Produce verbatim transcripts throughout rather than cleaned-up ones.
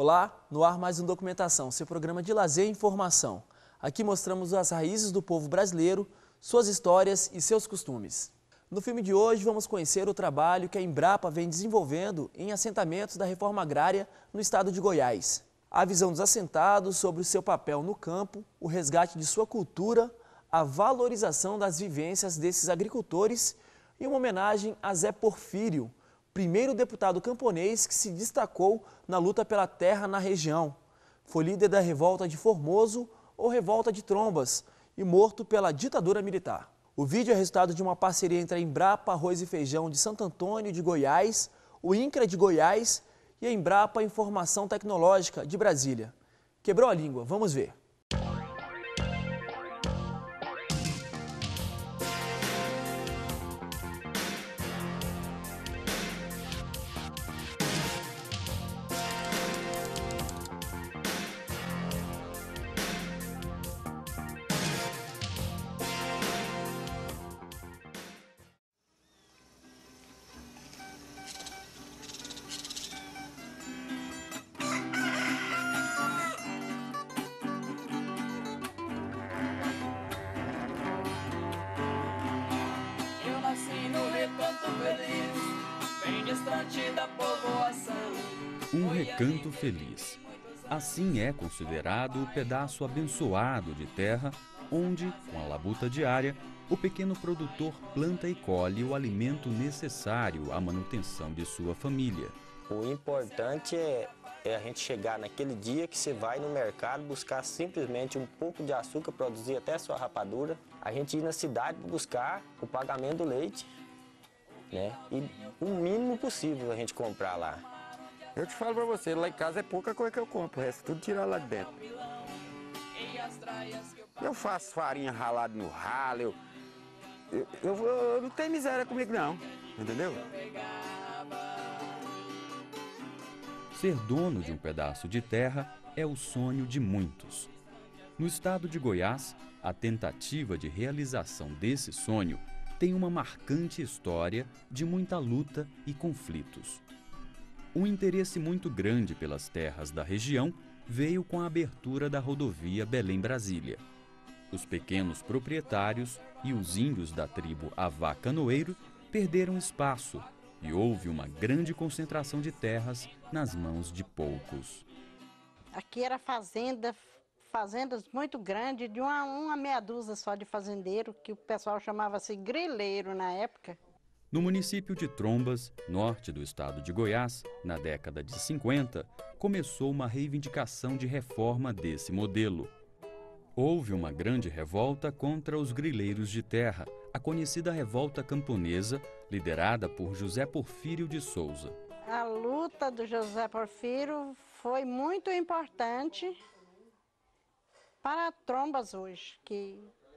Olá, no ar mais um Documentação, seu programa de lazer e informação. Aqui mostramos as raízes do povo brasileiro, suas histórias e seus costumes. No filme de hoje vamos conhecer o trabalho que a Embrapa vem desenvolvendo em assentamentos da reforma agrária no estado de Goiás. A visão dos assentados sobre o seu papel no campo, o resgate de sua cultura, a valorização das vivências desses agricultores e uma homenagem a Zé Porfírio, primeiro deputado camponês que se destacou na luta pela terra na região. Foi líder da revolta de Formoso ou revolta de Trombas e morto pela ditadura militar. O vídeo é resultado de uma parceria entre a Embrapa Arroz e Feijão de Santo Antônio de Goiás, o INCRA de Goiás e a Embrapa Informação Tecnológica de Brasília. Quebrou a língua, vamos ver. Bem distante da povoação. Um recanto feliz. Assim é considerado o pedaço abençoado de terra onde, com a labuta diária, o pequeno produtor planta e colhe o alimento necessário à manutenção de sua família. O importante é, é a gente chegar naquele dia que você vai no mercado buscar simplesmente um pouco de açúcar, produzir até a sua rapadura. A gente ir na cidade buscar o pagamento do leite, né? E o mínimo possível a gente comprar lá. Eu te falo pra você, lá em casa é pouca coisa que eu compro, o resto tudo tirar lá de dentro. Eu faço farinha ralada no ralo, eu, eu, eu, eu não tenho miséria comigo não, entendeu? Ser dono de um pedaço de terra é o sonho de muitos. No estado de Goiás, a tentativa de realização desse sonho tem uma marcante história de muita luta e conflitos. Um interesse muito grande pelas terras da região veio com a abertura da rodovia Belém-Brasília. Os pequenos proprietários e os índios da tribo Avá Canoeiro perderam espaço e houve uma grande concentração de terras nas mãos de poucos. Aqui era fazenda, fazendas muito grandes, de uma, uma meia dúzia só de fazendeiro, que o pessoal chamava-se grileiro na época. No município de Trombas, norte do estado de Goiás, na década de cinquenta, começou uma reivindicação de reforma desse modelo. Houve uma grande revolta contra os grileiros de terra, a conhecida Revolta Camponesa, liderada por José Porfírio de Souza. A luta do José Porfírio foi muito importante para Trombas hoje, que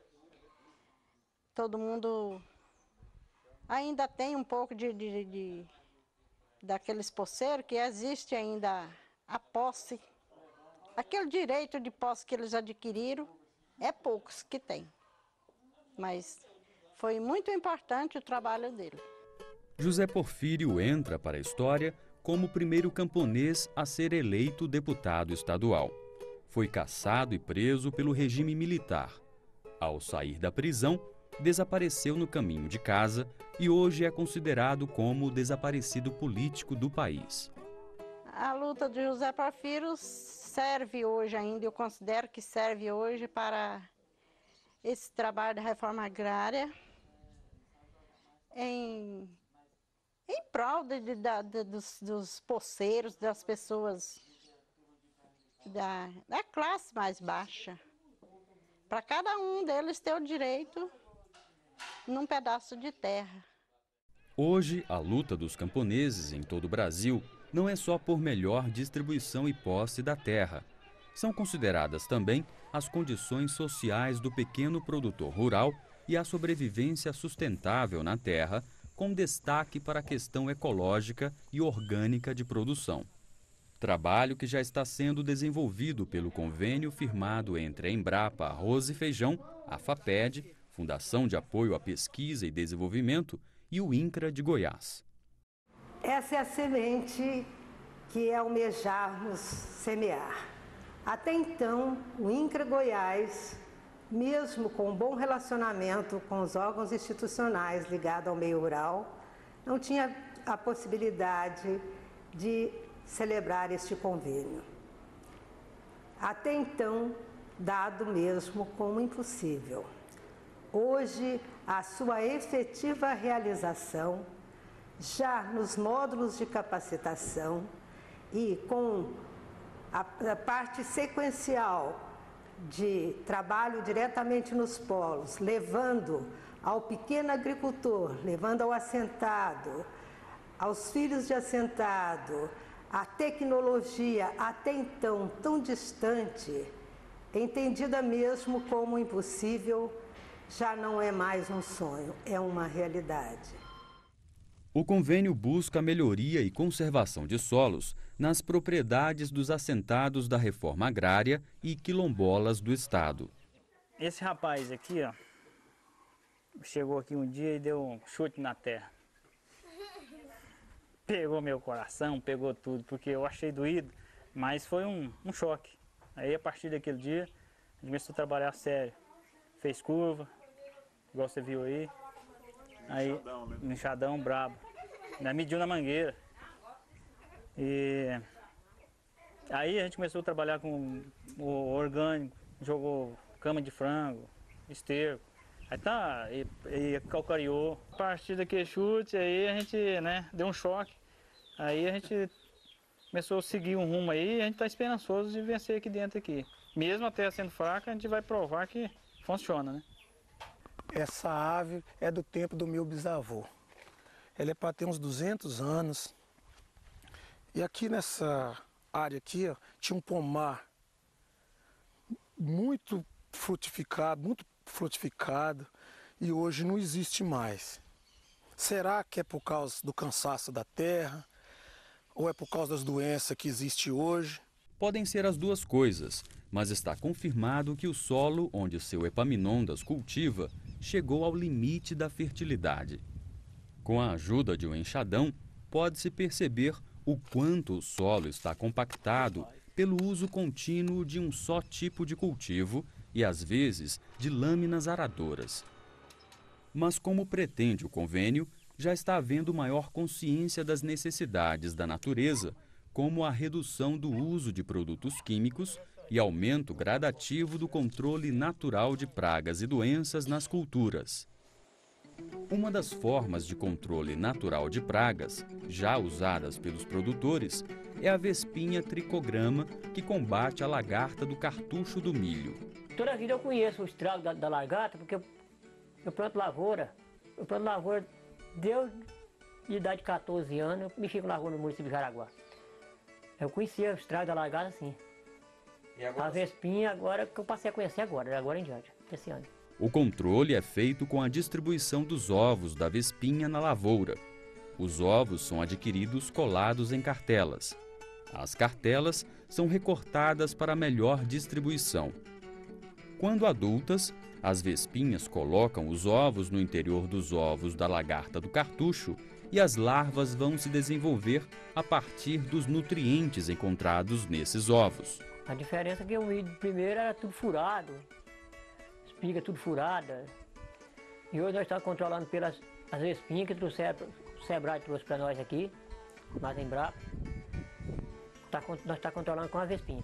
todo mundo ainda tem um pouco de, de, de daqueles poceiros que existe ainda a posse. Aquele direito de posse que eles adquiriram, é poucos que tem. Mas foi muito importante o trabalho dele. José Porfírio entra para a história como o primeiro camponês a ser eleito deputado estadual. Foi caçado e preso pelo regime militar. Ao sair da prisão, desapareceu no caminho de casa e hoje é considerado como o desaparecido político do país. A luta de José Porfírio serve hoje ainda, eu considero que serve hoje para esse trabalho da reforma agrária em, em prol de, de, de, dos, dos poceiros, das pessoas Da, da classe mais baixa, para cada um deles ter o direito num pedaço de terra. Hoje, a luta dos camponeses em todo o Brasil não é só por melhor distribuição e posse da terra. São consideradas também as condições sociais do pequeno produtor rural e a sobrevivência sustentável na terra, com destaque para a questão ecológica e orgânica de produção. Trabalho que já está sendo desenvolvido pelo convênio firmado entre a Embrapa Arroz e Feijão, a FAPED, Fundação de Apoio à Pesquisa e Desenvolvimento, e o INCRA de Goiás. Essa é a semente que almejarmos semear. Até então, o INCRA Goiás, mesmo com um bom relacionamento com os órgãos institucionais ligados ao meio rural, não tinha a possibilidade de celebrar este convênio. Até então, dado mesmo como impossível. Hoje, a sua efetiva realização, já nos módulos de capacitação e com a, a parte sequencial de trabalho diretamente nos polos, levando ao pequeno agricultor, levando ao assentado, aos filhos de assentado, a tecnologia até então tão distante, entendida mesmo como impossível, já não é mais um sonho, é uma realidade. O convênio busca a melhoria e conservação de solos nas propriedades dos assentados da reforma agrária e quilombolas do estado. Esse rapaz aqui, ó, chegou aqui um dia e deu um chute na terra. Pegou meu coração, pegou tudo, porque eu achei doído, mas foi um, um choque. Aí, a partir daquele dia, a gente começou a trabalhar sério. Fez curva, igual você viu aí. Aí, enxadão, né? Enxadão brabo. Ainda mediu na mangueira. E aí a gente começou a trabalhar com o orgânico, jogou cama de frango, esterco. Aí tá, e, e calcariou. A partir daquele chute, aí a gente, né, deu um choque. Aí a gente começou a seguir um rumo aí e a gente tá esperançoso de vencer aqui dentro aqui. Mesmo a terra sendo fraca, a gente vai provar que funciona, né? Essa ave é do tempo do meu bisavô. Ela é para ter uns duzentos anos. E aqui nessa área aqui, ó, tinha um pomar muito frutificado, muito frutificado, e hoje não existe mais. Será que é por causa do cansaço da terra? Ou é por causa das doenças que existem hoje? Podem ser as duas coisas, mas está confirmado que o solo onde seu Epaminondas cultiva chegou ao limite da fertilidade. Com a ajuda de um enxadão, pode-se perceber o quanto o solo está compactado pelo uso contínuo de um só tipo de cultivo e, às vezes, de lâminas aradoras. Mas, como pretende o convênio, já está havendo maior consciência das necessidades da natureza, como a redução do uso de produtos químicos e aumento gradativo do controle natural de pragas e doenças nas culturas. Uma das formas de controle natural de pragas, já usadas pelos produtores, é a vespinha tricograma, que combate a lagarta do cartucho do milho. Toda a vida eu conheço o estrago da, da lagarta, porque eu, eu planto lavoura. Eu planto lavoura desde a idade de quatorze anos, eu mexi com lavoura no município de Jaraguá. Eu conhecia o estrago da lagarta, sim. E agora? A vespinha agora que eu passei a conhecer agora, agora em diante, esse ano. O controle é feito com a distribuição dos ovos da vespinha na lavoura. Os ovos são adquiridos colados em cartelas. As cartelas são recortadas para melhor distribuição. Quando adultas, as vespinhas colocam os ovos no interior dos ovos da lagarta do cartucho e as larvas vão se desenvolver a partir dos nutrientes encontrados nesses ovos. A diferença é que o milho primeiro era tudo furado, espiga tudo furada. E hoje nós estamos controlando pelas as vespinhas que trouxeram, o Sebrae trouxe para nós aqui, mais em Brapa. Tá, nós estamos controlando com a vespinha.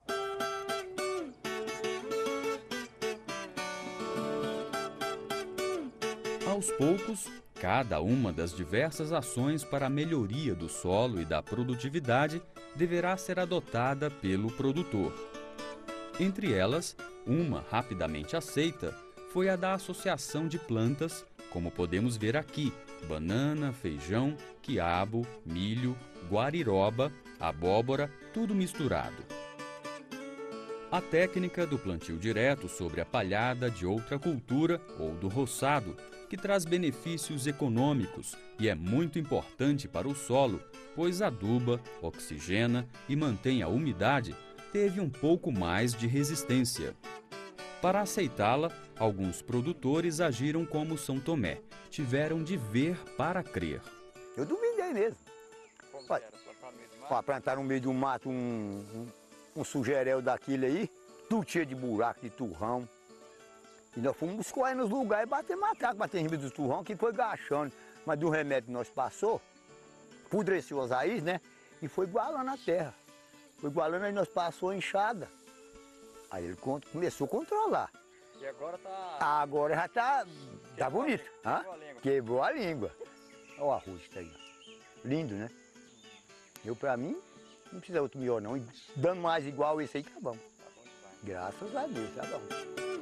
Aos poucos, cada uma das diversas ações para a melhoria do solo e da produtividade deverá ser adotada pelo produtor. Entre elas, uma rapidamente aceita foi a da associação de plantas, como podemos ver aqui: banana, feijão, quiabo, milho, guariroba, abóbora, tudo misturado. A técnica do plantio direto sobre a palhada de outra cultura ou do roçado, que traz benefícios econômicos e é muito importante para o solo, pois aduba, oxigena e mantém a umidade, teve um pouco mais de resistência. Para aceitá-la, alguns produtores agiram como São Tomé, tiveram de ver para crer. Eu duvidei mesmo. Como Olha, era? Plantar no meio do mato? Plantar no meio do mato um, um, um sujerel daquele aí, tudo cheio de buraco, de turrão. E nós fomos escorrer nos lugares e bater matraca, bater em riba do turrão, que foi gachando. Mas do remédio que nós passou, pudreceu as raízes, né? E foi igualando a terra. Foi igualando, aí nós passou a enxada. Aí ele começou a controlar. E agora tá... Agora já tá, tá bonito. Quebrou a língua. Quebrou a língua. Olha o arroz que tá aí. Lindo, né? Eu, pra mim, não precisa outro melhor não. E dando mais igual esse aí, tá bom. Tá bom demais. Graças a Deus, tá bom.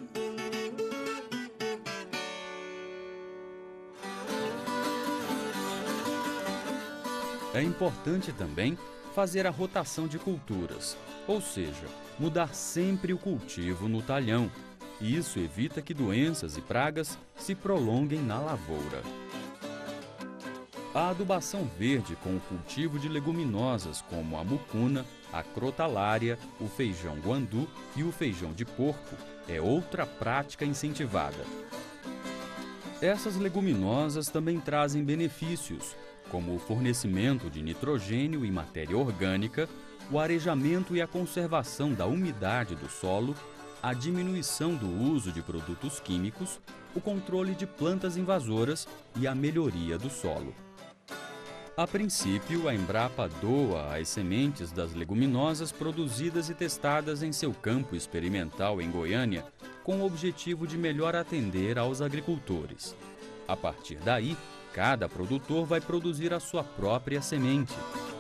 É importante também fazer a rotação de culturas, ou seja, mudar sempre o cultivo no talhão. E isso evita que doenças e pragas se prolonguem na lavoura. A adubação verde com o cultivo de leguminosas como a mucuna, a crotalária, o feijão guandu e o feijão de porco é outra prática incentivada. Essas leguminosas também trazem benefícios, como o fornecimento de nitrogênio e matéria orgânica, o arejamento e a conservação da umidade do solo, a diminuição do uso de produtos químicos, o controle de plantas invasoras e a melhoria do solo. A princípio, a Embrapa doa as sementes das leguminosas produzidas e testadas em seu campo experimental em Goiânia, com o objetivo de melhor atender aos agricultores. A partir daí, cada produtor vai produzir a sua própria semente.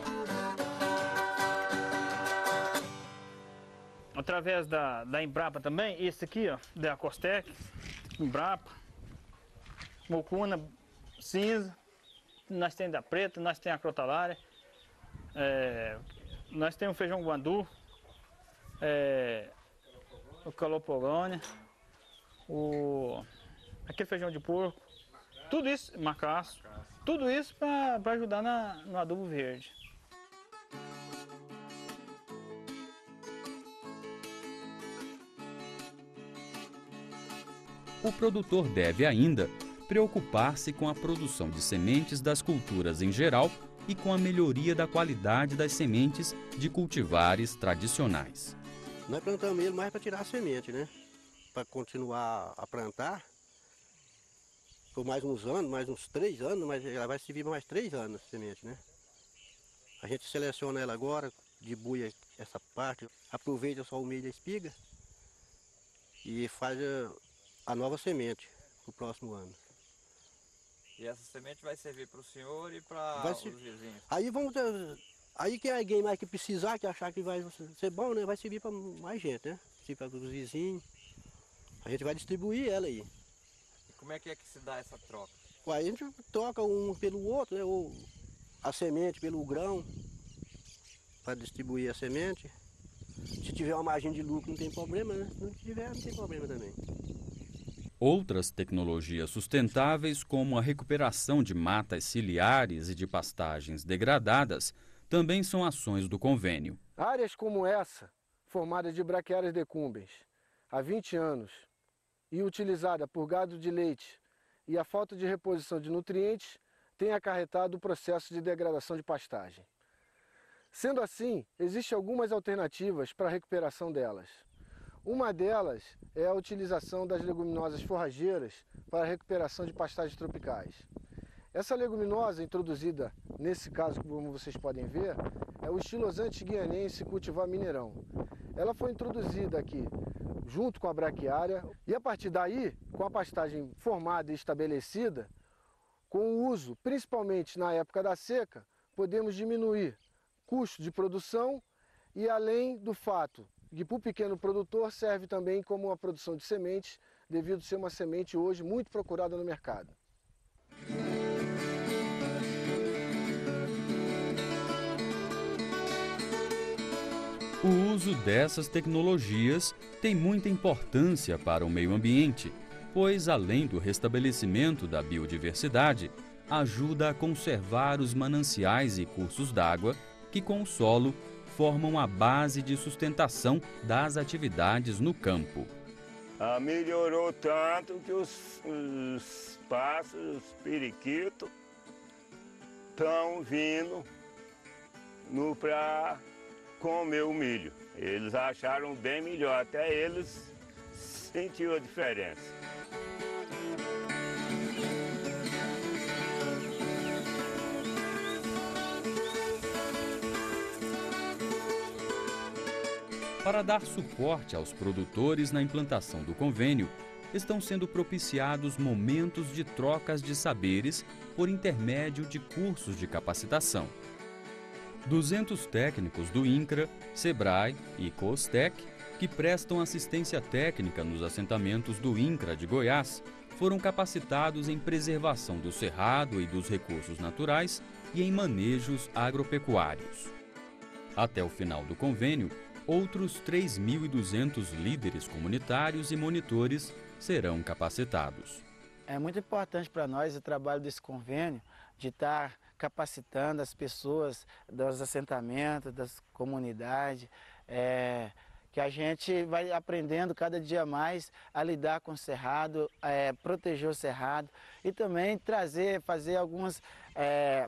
Através da, da Embrapa também, esse aqui, ó, da Costec, Embrapa, mucuna, cinza, nós temos da preta, nós temos a crotalária, é, nós temos o feijão guandu, é, o calopogônia, o, aquele feijão de porco, tudo isso, macaço, tudo isso para ajudar na, no adubo verde. O produtor deve ainda preocupar-se com a produção de sementes das culturas em geral e com a melhoria da qualidade das sementes de cultivares tradicionais. Nós plantamos ele mais para tirar a semente, né? Para continuar a plantar por mais uns anos, mais uns três anos, mas ela vai servir por mais três anos a semente, né? A gente seleciona ela agora, debuia essa parte, aproveita só o meio da espiga e faz a, a nova semente para o próximo ano. E essa semente vai servir para o senhor e para os vizinhos? Aí vamos ter, aí que alguém mais que precisar, que achar que vai ser bom, né? Vai servir para mais gente, né? Servir para os vizinhos. A gente vai distribuir ela aí. E como é que é que se dá essa troca? Aí a gente troca um pelo outro, né? Ou a semente pelo grão, para distribuir a semente. Se tiver uma margem de lucro não tem problema, né? Se não tiver, não tem problema também. Outras tecnologias sustentáveis, como a recuperação de matas ciliares e de pastagens degradadas, também são ações do convênio. Áreas como essa, formada de braquiárias decumbens há vinte anos e utilizada por gado de leite e a falta de reposição de nutrientes, tem acarretado o processo de degradação de pastagem. Sendo assim, existem algumas alternativas para a recuperação delas. Uma delas é a utilização das leguminosas forrageiras para a recuperação de pastagens tropicais. Essa leguminosa introduzida, nesse caso, como vocês podem ver, é o estilosante guianense cultivar mineirão. Ela foi introduzida aqui junto com a braquiária e a partir daí, com a pastagem formada e estabelecida, com o uso, principalmente na época da seca, podemos diminuir custo de produção e além do fato que para o pequeno produtor serve também como uma produção de sementes, devido a ser uma semente hoje muito procurada no mercado. O uso dessas tecnologias tem muita importância para o meio ambiente, pois, além do restabelecimento da biodiversidade, ajuda a conservar os mananciais e cursos d'água que, com o solo, formam a base de sustentação das atividades no campo. Ah, melhorou tanto que os, os pássaros, os periquitos, estão vindo no para comer o milho. Eles acharam bem melhor, até eles sentiram a diferença. Para dar suporte aos produtores na implantação do convênio, estão sendo propiciados momentos de trocas de saberes por intermédio de cursos de capacitação. duzentos técnicos do INCRA, SEBRAE e COSTEC, que prestam assistência técnica nos assentamentos do INCRA de Goiás, foram capacitados em preservação do cerrado e dos recursos naturais e em manejos agropecuários. Até o final do convênio, outros três mil e duzentos líderes comunitários e monitores serão capacitados. É muito importante para nós o trabalho desse convênio, de estar capacitando as pessoas dos assentamentos, das comunidades, é, que a gente vai aprendendo cada dia mais a lidar com o cerrado, é, proteger o cerrado e também trazer, fazer algumas, é,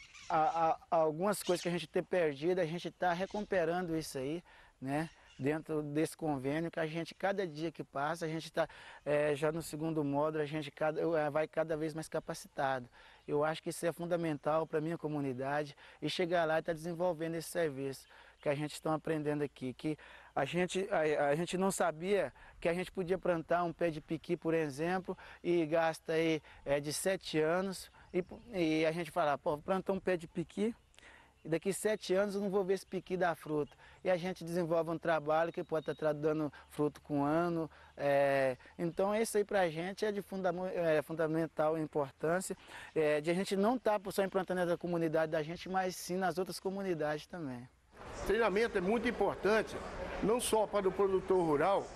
a, a, algumas coisas que a gente tem perdido, a gente está recuperando isso aí, né? Dentro desse convênio, que a gente, cada dia que passa, a gente está é, já no segundo módulo, a gente cada, vai cada vez mais capacitado. Eu acho que isso é fundamental para a minha comunidade e chegar lá e estar tá desenvolvendo esse serviço que a gente está aprendendo aqui. Que a gente, a, a gente não sabia que a gente podia plantar um pé de piqui, por exemplo, e gasta aí é, de sete anos, e, e a gente fala, pô, plantar um pé de piqui, e daqui sete anos eu não vou ver esse piqui dar fruto. E a gente desenvolve um trabalho que pode estar dando fruto com um ano. É, então isso aí para a gente é de funda é, fundamental importância, é, de a gente não estar tá só implantando na comunidade da gente, mas sim nas outras comunidades também. O treinamento é muito importante, não só para o produtor rural,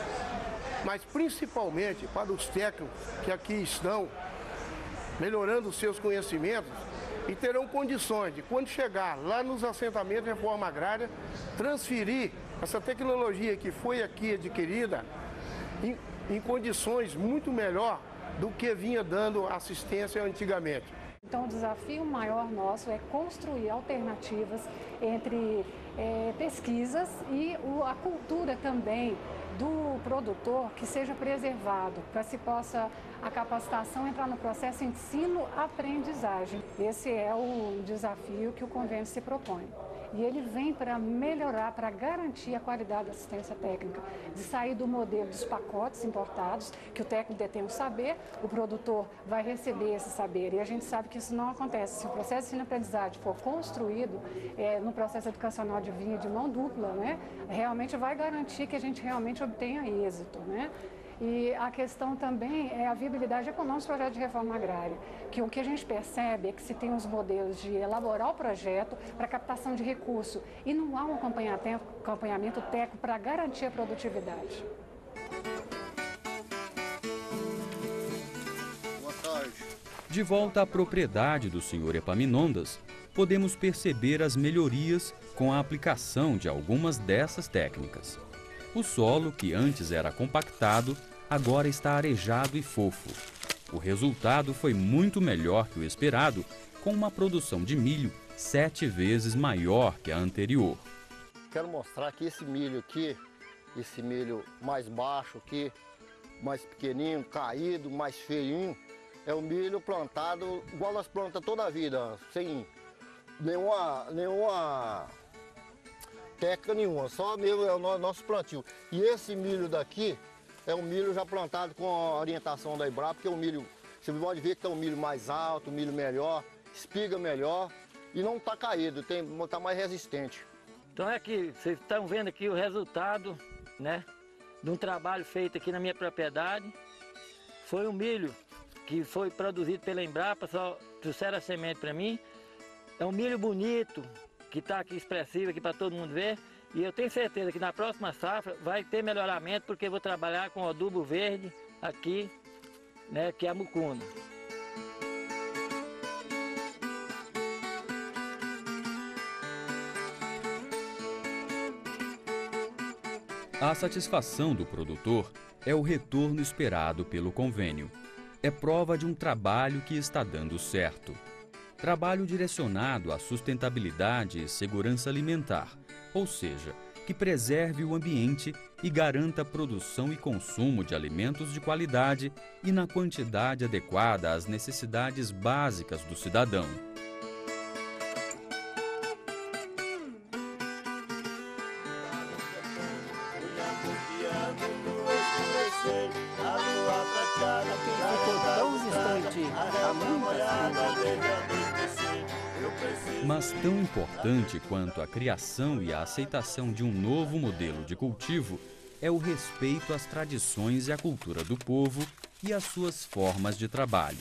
mas principalmente para os técnicos que aqui estão melhorando os seus conhecimentos, e terão condições de, quando chegar lá nos assentamentos de reforma agrária, transferir essa tecnologia que foi aqui adquirida em, em condições muito melhor do que vinha dando assistência antigamente. Então o desafio maior nosso é construir alternativas entre é, pesquisas e o, a cultura também do produtor que seja preservado, para se possa a capacitação entrar no processo ensino-aprendizagem. Esse é o desafio que o convênio se propõe. E ele vem para melhorar, para garantir a qualidade da assistência técnica, de sair do modelo dos pacotes importados, que o técnico detém o saber, o produtor vai receber esse saber. E a gente sabe que isso não acontece. Se o processo de ensino-aprendizagem for construído é, no processo educacional de vinha de mão dupla, né, realmente vai garantir que a gente realmente obtenha êxito, né? E a questão também é a viabilidade econômica do projeto de reforma agrária, que o que a gente percebe é que se tem os modelos de elaborar o projeto para captação de recurso e não há um acompanhamento, acompanhamento técnico para garantir a produtividade. Boa tarde. De volta à propriedade do senhor Epaminondas, podemos perceber as melhorias com a aplicação de algumas dessas técnicas. O solo, que antes era compactado, agora está arejado e fofo. O resultado foi muito melhor que o esperado, com uma produção de milho sete vezes maior que a anterior. Quero mostrar que esse milho aqui, esse milho mais baixo aqui, mais pequenininho, caído, mais feinho, é o milho plantado igual nós plantamos toda a vida, sem nenhuma... nenhuma... técnica nenhuma, só mesmo é o nosso plantio. E esse milho daqui é um milho já plantado com a orientação da Embrapa, porque é um milho, você pode ver que é um milho mais alto, um milho melhor, espiga melhor e não está caído, está mais resistente. Então é que vocês estão vendo aqui o resultado, né, de um trabalho feito aqui na minha propriedade. Foi um milho que foi produzido pela Embrapa, só trouxeram a semente para mim. É um milho bonito, que está aqui expressivo aqui para todo mundo ver, e eu tenho certeza que na próxima safra vai ter melhoramento, porque eu vou trabalhar com adubo verde aqui, né, que é a mucuna. A satisfação do produtor é o retorno esperado pelo convênio. É prova de um trabalho que está dando certo. Trabalho direcionado à sustentabilidade e segurança alimentar, ou seja, que preserve o ambiente e garanta a produção e consumo de alimentos de qualidade e na quantidade adequada às necessidades básicas do cidadão. Mas tão importante quanto a criação e a aceitação de um novo modelo de cultivo é o respeito às tradições e à cultura do povo e às suas formas de trabalho.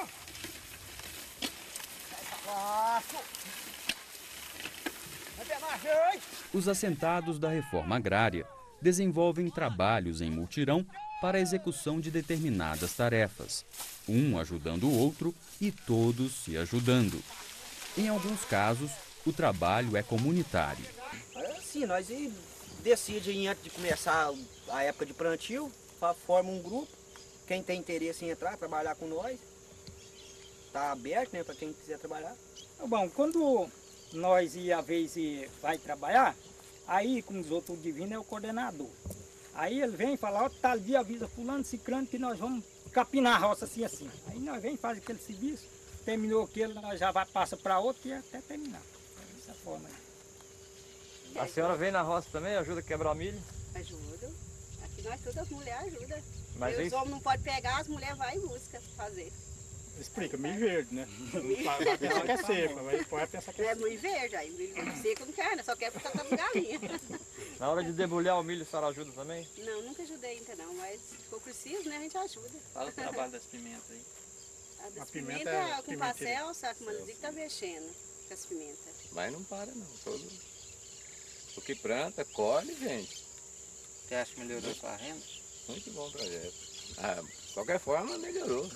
Os assentados da reforma agrária desenvolvem trabalhos em mutirão para a execução de determinadas tarefas, um ajudando o outro e todos se ajudando. Em alguns casos, o trabalho é comunitário. Sim, nós decidimos antes de começar a época de plantio, forma um grupo, quem tem interesse em entrar, trabalhar com nós, está aberto, né, para quem quiser trabalhar. Bom, quando nós e a vez vai trabalhar, aí como os outros divinos é o coordenador. Aí ele vem e fala, ó, tal dia avisa fulano, ciclano, que nós vamos capinar a roça assim assim. Aí nós vem e faz aquele serviço, terminou aquele, nós já vai, passa para outro e até terminar. Dessa forma aí. A senhora vem na roça também, ajuda a quebrar milho? Ajuda. Aqui nós todas as mulheres ajudam. Mas os homens não podem pegar, as mulheres vão e buscam fazer. Explica, milho verde, né? Vai pensar que é seco, vai pensar que é seco. É milho verde, aí milho seco não quer, né? Só quer ficar com galinha. Na hora de debulhar o milho, a senhora ajuda também? Não, nunca ajudei ainda não, mas se for preciso, né, a gente ajuda. Fala o trabalho das pimentas aí. A das A pimenta pimenta, é com parcel, sabe, o Manuzinho tá mexendo com as pimentas. Mas não para não, todo... o que planta, colhe e vende. Você acha que melhorou a sua renda? Muito bom projeto. Ah, de qualquer forma, melhorou.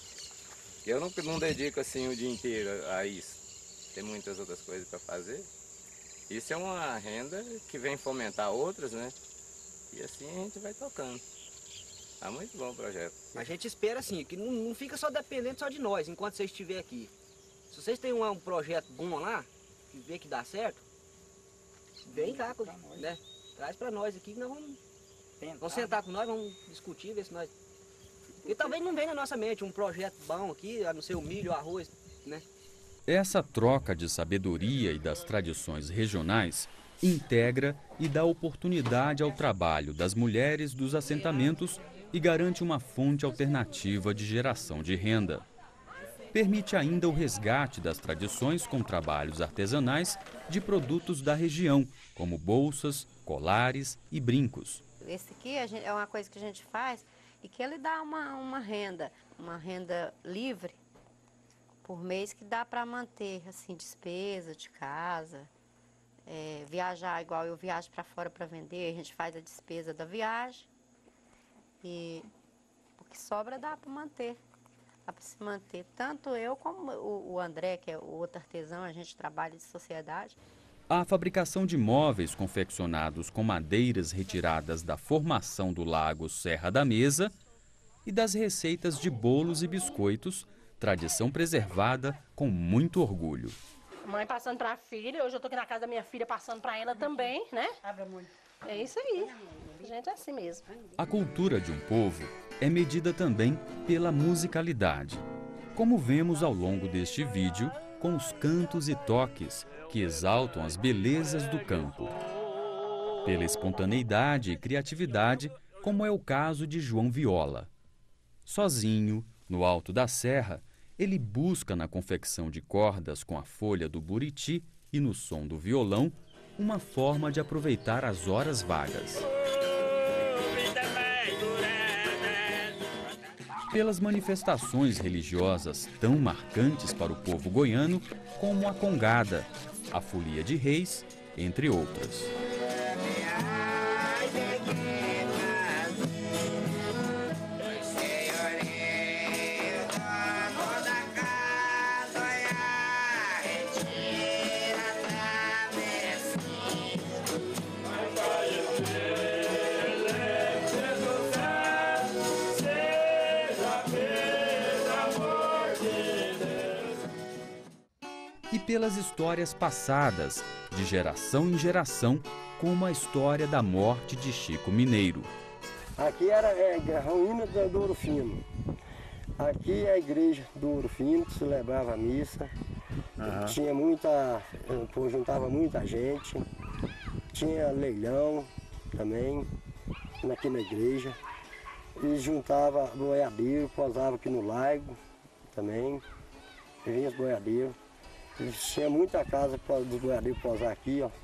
Eu não, não dedico assim o dia inteiro a isso. Tem muitas outras coisas para fazer. Isso é uma renda que vem fomentar outras, né? E assim a gente vai tocando. Tá muito bom o projeto. A gente espera assim, que não, não fica só dependente só de nós, enquanto você estiver aqui. Se vocês têm um, um projeto bom lá, que vê que dá certo, vem cá, né? Traz para nós aqui que nós vamos, vamos sentar com nós, vamos discutir, ver se nós... E talvez não venha na nossa mente um projeto bom aqui, a não ser o milho, o arroz, né? Essa troca de sabedoria e das tradições regionais integra e dá oportunidade ao trabalho das mulheres dos assentamentos e garante uma fonte alternativa de geração de renda. Permite ainda o resgate das tradições com trabalhos artesanais de produtos da região, como bolsas, colares e brincos. Esse aqui é uma coisa que a gente faz e que ele dá uma, uma renda, uma renda livre por mês que dá para manter assim, despesa de casa, é, viajar igual eu viajo para fora para vender, a gente faz a despesa da viagem e o que sobra dá para manter, dá para se manter. Tanto eu como o, o André, que é o outro artesão, a gente trabalha de sociedade. A fabricação de móveis confeccionados com madeiras retiradas da formação do lago Serra da Mesa e das receitas de bolos e biscoitos, tradição preservada com muito orgulho. Mãe passando para a filha, hoje eu tô aqui na casa da minha filha passando para ela também, né? É isso aí, a gente é assim mesmo. A cultura de um povo é medida também pela musicalidade, como vemos ao longo deste vídeo com os cantos e toques que exaltam as belezas do campo. Pela espontaneidade e criatividade, como é o caso de João Viola. Sozinho, no alto da serra, ele busca na confecção de cordas com a folha do buriti e no som do violão uma forma de aproveitar as horas vagas. Pelas manifestações religiosas tão marcantes para o povo goiano como a congada, a folia de reis, entre outras. e pelas histórias passadas, de geração em geração, como a história da morte de Chico Mineiro. Aqui era é, a ruína do Ouro Fino. Aqui é a igreja do Ouro Fino, que celebrava a missa. Uhum. Tinha muita, juntava muita gente. Tinha leilão também, aqui na igreja. E juntava boiadeiro, posava aqui no largo também. Vinha os boiadeiros. Tinha muita casa dos boiadeiros posar aqui, ó.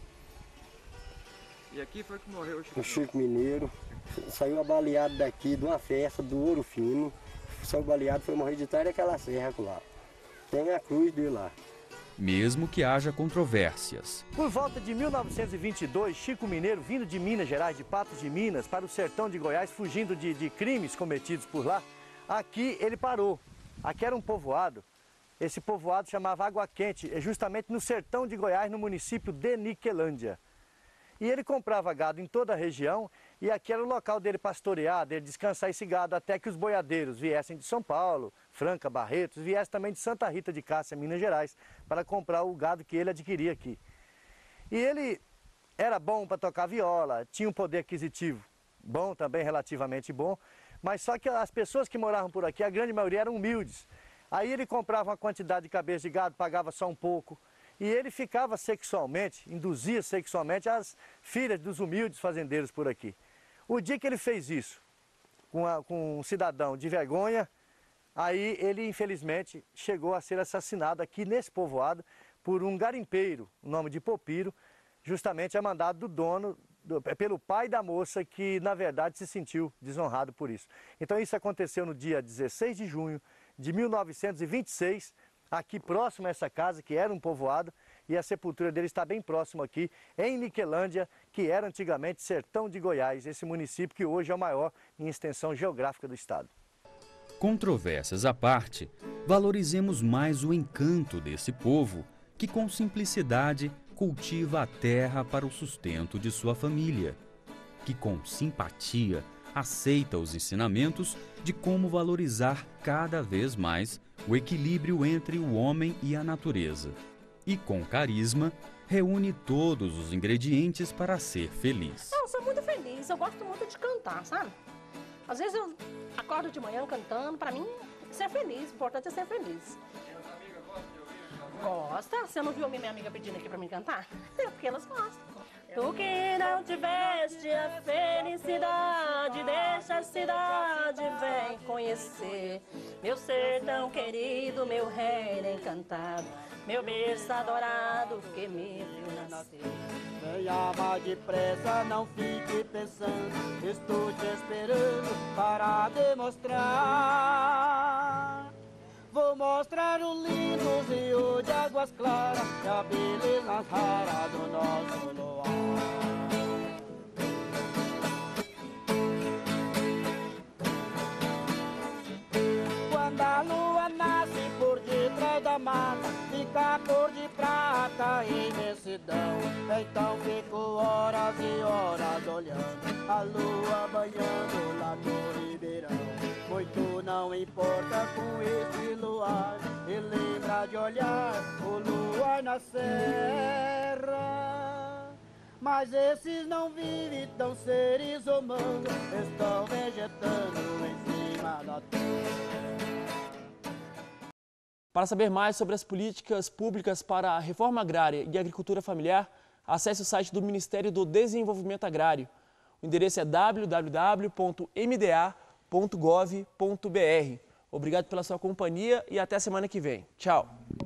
E aqui foi que morreu o Chico, o Chico Mineiro. Saiu abaleado daqui de uma festa do Ouro Fino. Saiu baleado, foi morrer de trás daquela serra lá. Tem a cruz dele lá. Mesmo que haja controvérsias. Por volta de mil novecentos e vinte e dois, Chico Mineiro, vindo de Minas Gerais, de Patos de Minas, para o sertão de Goiás, fugindo de, de crimes cometidos por lá, aqui ele parou. Aqui era um povoado. Esse povoado chamava Água Quente, é justamente no sertão de Goiás, no município de Niquelândia. E ele comprava gado em toda a região e aqui era o local dele pastorear, dele descansar esse gado até que os boiadeiros viessem de São Paulo, Franca, Barretos, viessem também de Santa Rita de Cássia, Minas Gerais, para comprar o gado que ele adquiria aqui. E ele era bom para tocar viola, tinha um poder aquisitivo bom também, relativamente bom, mas só que as pessoas que moravam por aqui, a grande maioria eram humildes. Aí ele comprava uma quantidade de cabeça de gado, pagava só um pouco. E ele ficava sexualmente, induzia sexualmente as filhas dos humildes fazendeiros por aqui. O dia que ele fez isso com, a, com um cidadão de vergonha, aí ele infelizmente chegou a ser assassinado aqui nesse povoado por um garimpeiro, o nome de Popiro, justamente a mandado do dono, do, pelo pai da moça que na verdade se sentiu desonrado por isso. Então isso aconteceu no dia dezesseis de junho de mil novecentos e vinte e seis, aqui próximo a essa casa, que era um povoado, e a sepultura dele está bem próximo aqui, em Niquelândia, que era antigamente Sertão de Goiás, esse município que hoje é o maior em extensão geográfica do estado. Controvérsias à parte, valorizemos mais o encanto desse povo, que com simplicidade cultiva a terra para o sustento de sua família, que com simpatia aceita os ensinamentos de como valorizar cada vez mais o equilíbrio entre o homem e a natureza. E com carisma, reúne todos os ingredientes para ser feliz. Eu sou muito feliz, eu gosto muito de cantar, sabe? Às vezes eu acordo de manhã cantando, pra mim, ser feliz, o importante é ser feliz. Gosta? Você não viu a minha amiga pedindo aqui pra mim cantar? É porque elas gostam. Tu que não tiveste a felicidade, deixa a cidade, vem conhecer. Meu sertão querido, meu reino encantado, meu berço adorado que me viu nascer. Venha mais depressa, não fique pensando, estou te esperando para demonstrar. Vou mostrar o lindo rio de águas claras e a beleza rara do nosso luar. Quando a lua nasce por detrás da mata, fica a cor de prata e imensidão. Então fico horas e horas olhando a lua banhando lá no ribeirão. Muito não importa com este luar, e lembra de olhar o luar na serra. Mas esses não vivem, tão seres humanos, estão vegetando em cima da terra. Para saber mais sobre as políticas públicas para a reforma agrária e agricultura familiar, acesse o site do Ministério do Desenvolvimento Agrário. O endereço é w w w ponto m d a ponto gov ponto b r. Obrigado pela sua companhia e até a semana que vem. Tchau!